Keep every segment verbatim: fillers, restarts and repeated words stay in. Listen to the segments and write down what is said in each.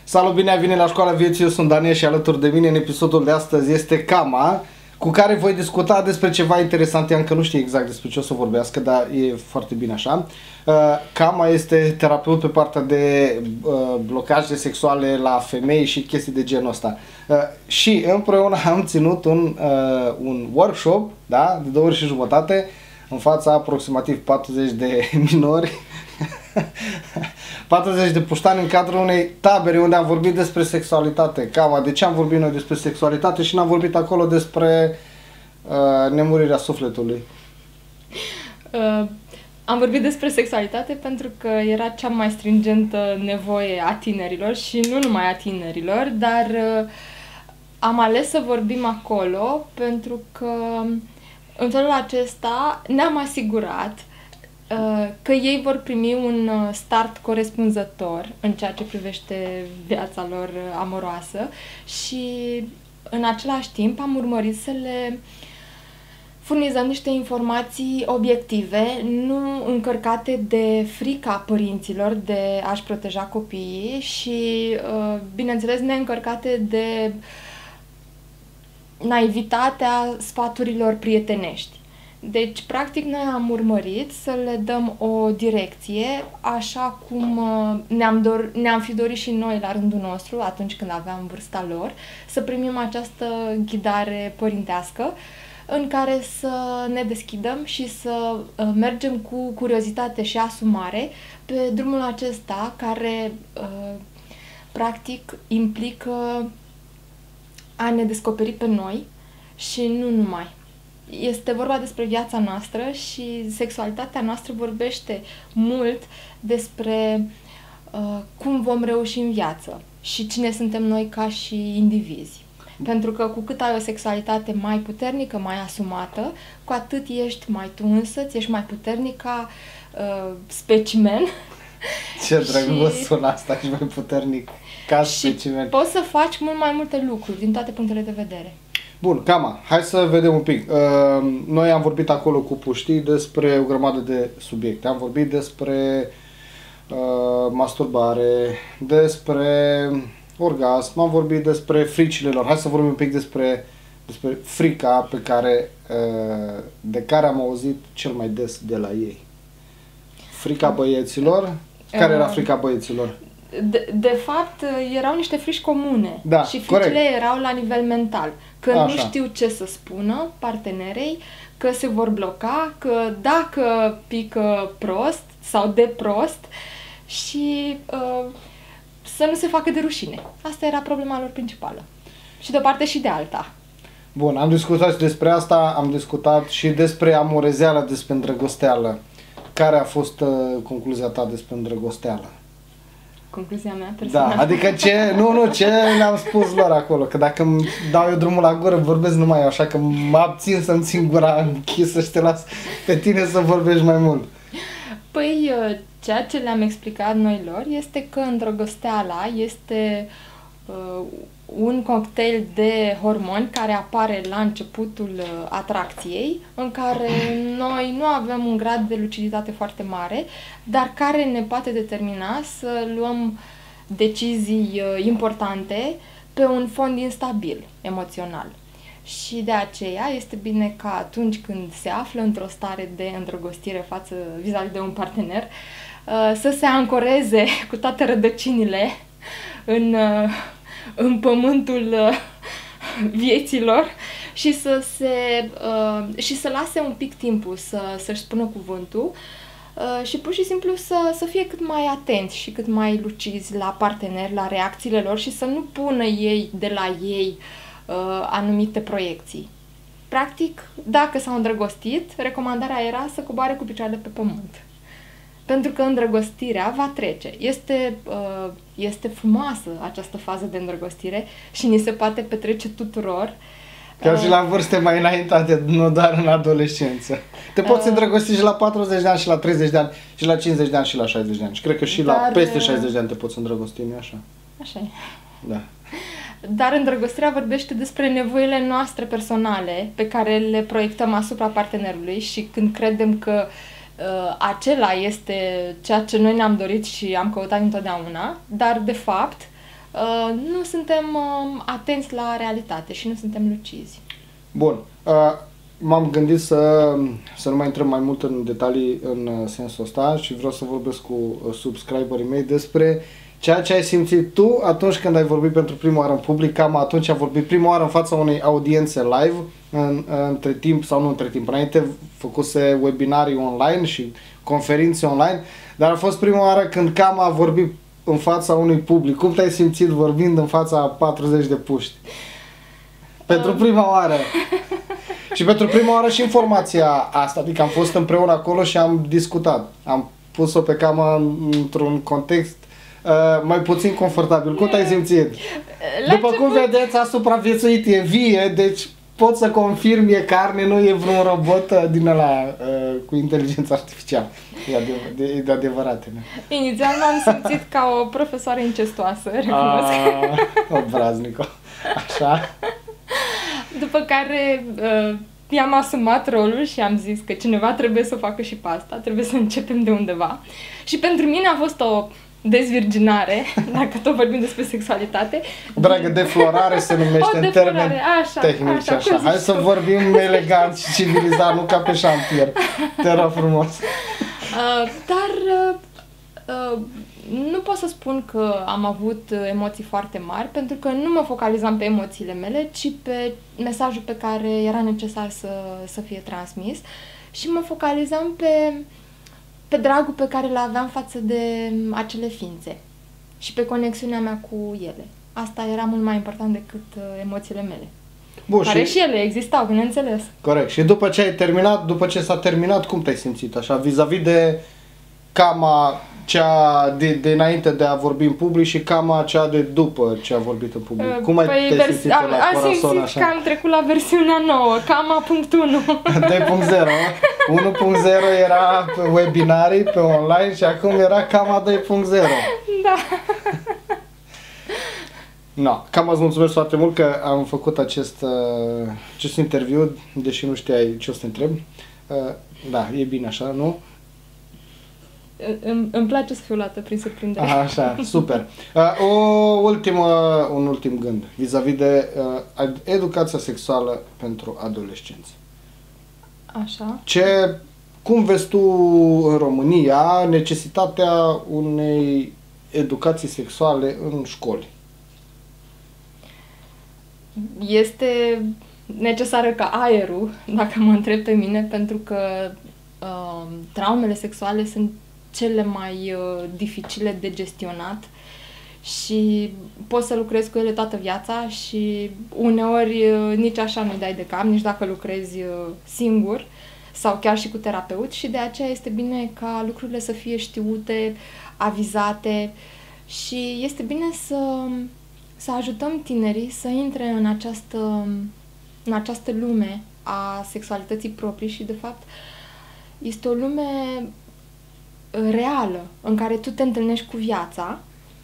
Salut, bine ai venit la Școala Vieții, eu sunt Daniel și alături de mine în episodul de astăzi este Kama, cu care voi discuta despre ceva interesant. Ea încă nu știe exact despre ce o să vorbească, dar e foarte bine așa. Kama este terapeut pe partea de blocaje sexuale la femei și chestii de genul ăsta. Și împreună am ținut un, un workshop, da, de două ori și jumătate, în fața aproximativ patruzeci de minori, patruzeci de puștani în cadrul unei tabere unde am vorbit despre sexualitate. Kama, de ce am vorbit noi despre sexualitate și n-am vorbit acolo despre uh, nemurirea sufletului? Uh, am vorbit despre sexualitate pentru că era cea mai stringentă nevoie a tinerilor și nu numai a tinerilor, dar uh, am ales să vorbim acolo pentru că în felul acesta ne-am asigurat că ei vor primi un start corespunzător în ceea ce privește viața lor amoroasă și în același timp am urmărit să le furnizăm niște informații obiective, nu încărcate de frica părinților de a-și proteja copiii și, bineînțeles, neîncărcate de naivitatea sfaturilor prietenești. Deci, practic, noi am urmărit să le dăm o direcție, așa cum ne-am, dor- ne-am fi dorit și noi la rândul nostru, atunci când aveam vârsta lor, să primim această ghidare părintească, în care să ne deschidem și să mergem cu curiozitate și asumare pe drumul acesta, care, practic, implică a ne descoperi pe noi și nu numai. Este vorba despre viața noastră și sexualitatea noastră vorbește mult despre uh, cum vom reuși în viață și cine suntem noi ca și indivizi. Pentru că cu cât ai o sexualitate mai puternică, mai asumată, cu atât ești mai tu însăți, ești mai puternic ca uh, specimen. Ce drăguț sună asta, ești mai puternic ca specimen. Și poți să faci mult mai multe lucruri din toate punctele de vedere. Bun, Kama, hai să vedem un pic. Uh, noi am vorbit acolo cu puștii despre o grămadă de subiecte. Am vorbit despre uh, masturbare, despre orgasm, am vorbit despre fricile lor. Hai să vorbim un pic despre, despre frica pe care, uh, de care am auzit cel mai des de la ei. Frica băieților. Care era frica băieților? De, de fapt, erau niște frici comune, da, și fricile corect. erau la nivel mental. Că Așa. Nu știu ce să spună partenerei, că se vor bloca, că dacă pică prost sau de prost și uh, să nu se facă de rușine. Asta era problema lor principală. Și de o parte și de alta. Bun, am discutat și despre asta, am discutat și despre amorezeală, despre îndrăgosteală. Care a fost uh, concluzia ta despre îndrăgosteală? Concluzia mea personală. Da, adică ce, nu, nu, ce le-am spus lor acolo, că dacă îmi dau eu drumul la gură, vorbesc numai eu, așa că mă abțin să-mi țin gura închisă și te las pe tine să vorbești mai mult. Păi, ceea ce le-am explicat noi lor este că îndrăgosteala este uh, un cocktail de hormoni care apare la începutul uh, atracției, în care noi nu avem un grad de luciditate foarte mare, dar care ne poate determina să luăm decizii uh, importante pe un fond instabil emoțional. Și de aceea este bine ca atunci când se află într-o stare de îndrăgostire față vis-a-vis de un partener, uh, să se ancoreze cu toate rădăcinile în uh, în pământul uh, vieților și să se uh, și să lase un pic timpul să, să-și spună cuvântul uh, și pur și simplu să, să fie cât mai atenți și cât mai lucizi la parteneri, la reacțiile lor și să nu pună ei de la ei uh, anumite proiecții. Practic, dacă s-au îndrăgostit, recomandarea era să coboare cu picioarele pe pământ. Pentru că îndrăgostirea va trece. Este, uh, este frumoasă această fază de îndrăgostire și ni se poate petrece tuturor. Chiar uh, și la vârste mai înaintate, nu doar în adolescență. Te poți uh, îndrăgosti și la patruzeci de ani, și la treizeci de ani, și la cincizeci de ani, și la șaizeci de ani. Și cred că și dar, la peste șaizeci de ani te poți îndrăgosti, nu așa? Așa e. Da. Dar îndrăgostirea vorbește despre nevoile noastre personale pe care le proiectăm asupra partenerului și când credem că uh, acela este ceea ce noi ne-am dorit și am căutat întotdeauna, dar de fapt uh, nu suntem uh, atenți la realitate și nu suntem lucizi. Bun. Uh, m-am gândit să, să nu mai intrăm mai mult în detalii în sensul ăsta și vreau să vorbesc cu subscriberii mei despre ceea ce ai simțit tu atunci când ai vorbit pentru prima oară în public. Cam atunci ai vorbit prima oară în fața unei audiențe live, în, între timp sau nu între timp, înainte făcuse webinarii online și conferințe online, dar a fost prima oară când cam a vorbit în fața unui public. Cum te-ai simțit vorbind în fața patruzeci de puști? Pentru prima oară. Și pentru prima oară și informația asta, adică am fost împreună acolo și am discutat. Am pus-o pe camă într-un context uh, mai puțin confortabil. Cum te-ai simțit? La După cum început... vedeți, a supraviețuit, e vie, deci pot să confirm, e carne, nu e vreun robot uh, din ăla uh, cu inteligență artificială. E, adev- e de adevărat. Ne? Inițial m-am simțit ca o profesoară incestuoasă, recunosc. Obraznică. Așa. După care uh, i-am asumat rolul și am zis că cineva trebuie să o facă și pe asta, trebuie să începem de undeva. Și pentru mine a fost o dezvirginare, dacă tot vorbim despre sexualitate. Dragă, deflorare se numește în termeni așa, tehnici, așa. așa. Hai să vorbim elegant și civilizat, nu ca pe șantier. Te rog frumos. Uh, dar uh, uh, nu pot să spun că am avut emoții foarte mari, pentru că nu mă focalizam pe emoțiile mele, ci pe mesajul pe care era necesar să, să fie transmis și mă focalizam pe, pe dragul pe care îl aveam față de acele ființe și pe conexiunea mea cu ele. Asta era mult mai important decât emoțiile mele. Bun, care și... și ele existau, bineînțeles. Corect. Și după ce ai terminat, după ce s-a terminat, cum te-ai simțit așa, vis-a-vis de cama cea de, de înainte de a vorbi în public și cama cea de după ce a vorbit în public? Uh, Cum ai păi te simțit am, la am simțit așa? că am trecut la versiunea nouă, cama punct unu. doi punct zero. unu punct zero era pe webinarii, pe online și acum era cama doi punct zero. Da. No, cam îți mulțumesc foarte mult că am făcut acest, uh, acest interviu, deși nu știai ce o să te întreb. Uh, da, e bine așa, nu? Îmi, îmi place să fiu luată prin surprindere. Aha, așa, super. Uh, o ultimă, un ultim gând vis-a-vis de uh, educația sexuală pentru adolescenți. Așa. Ce, cum vezi tu în România necesitatea unei educații sexuale în școli? Este necesară ca aerul, dacă mă întreb pe mine, pentru că uh, traumele sexuale sunt cele mai uh, dificile de gestionat și poți să lucrezi cu ele toată viața și uneori uh, nici așa nu-i dai de cap, nici dacă lucrezi uh, singur sau chiar și cu terapeut, și de aceea este bine ca lucrurile să fie știute, avizate și este bine să, să ajutăm tinerii să intre în această, în această lume a sexualității proprii și de fapt este o lume reală, în care tu te întâlnești cu viața,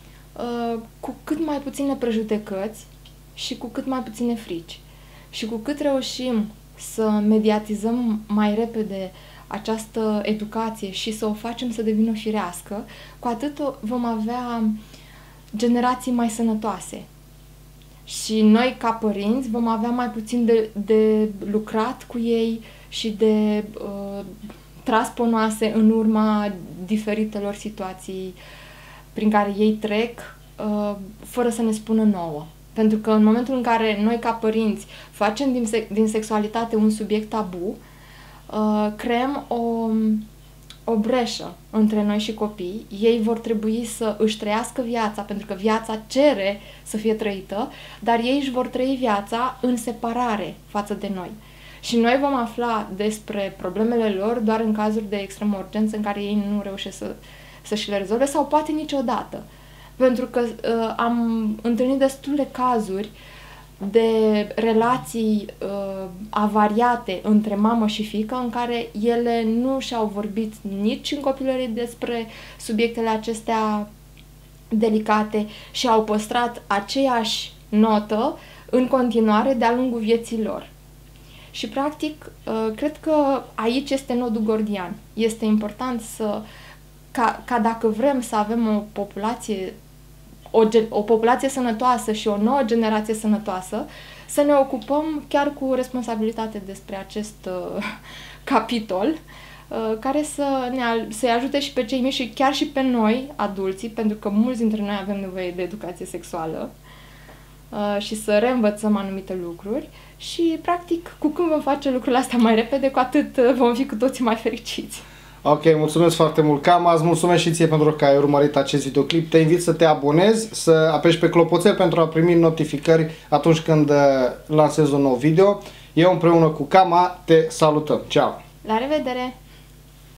cu cât mai puține prejudecăți și cu cât mai puține frici. Și cu cât reușim să mediatizăm mai repede această educație și să o facem să devină firească, cu atât vom avea generații mai sănătoase. Și noi, ca părinți, vom avea mai puțin de, de lucrat cu ei și de uh, tras ponoase în urma diferitelor situații prin care ei trec, uh, fără să ne spună nouă. Pentru că în momentul în care noi, ca părinți, facem din, se- din sexualitate un subiect tabu, uh, creăm o, o breșă între noi și copii. Ei vor trebui să își trăiască viața, pentru că viața cere să fie trăită, dar ei își vor trăi viața în separare față de noi. Și noi vom afla despre problemele lor doar în cazuri de extremă urgență în care ei nu reușesc să, să și le rezolve sau poate niciodată. Pentru că uh, am întâlnit destule cazuri de relații uh, avariate între mamă și fiică în care ele nu și-au vorbit nici în copilărie despre subiectele acestea delicate și au păstrat aceeași notă în continuare de-a lungul vieții lor. Și, practic, cred că aici este nodul gordian. Este important să, ca, ca dacă vrem să avem o populație o, o populație sănătoasă și o nouă generație sănătoasă, să ne ocupăm chiar cu responsabilitate despre acest uh, capitol, uh, care să ne să-i ajute și pe cei mici și chiar și pe noi, adulții, pentru că mulți dintre noi avem nevoie de educație sexuală uh, și să reînvățăm anumite lucruri și, practic, cu când vom face lucrurile astea mai repede, cu atât uh, vom fi cu toții mai fericiți. Ok, mulțumesc foarte mult, Cama, îți mulțumesc și ție pentru că ai urmărit acest videoclip. Te invit să te abonezi, să apeși pe clopoțel pentru a primi notificări atunci când lansez un nou video. Eu împreună cu Cama te salutăm. Ceau! La revedere!